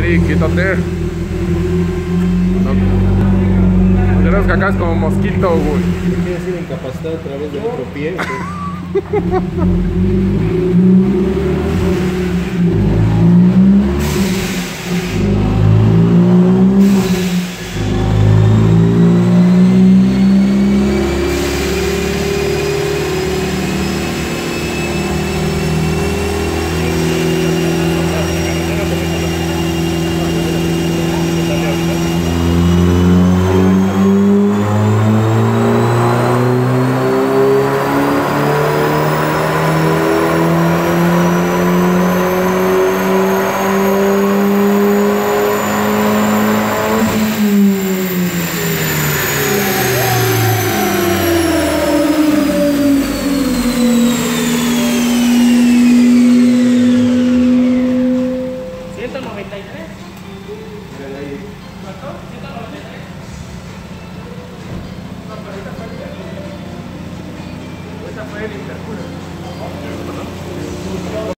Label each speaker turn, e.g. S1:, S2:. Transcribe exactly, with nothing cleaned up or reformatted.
S1: Ey, quítate. No, no creas que acá es como mosquito, güey.
S2: ¿Te quieres ir incapacitado a través del otro pie?
S3: ciento noventa y tres. ¿Cuánto? ciento noventa y tres. No, pero esta fue el Esta fue el Intercooler.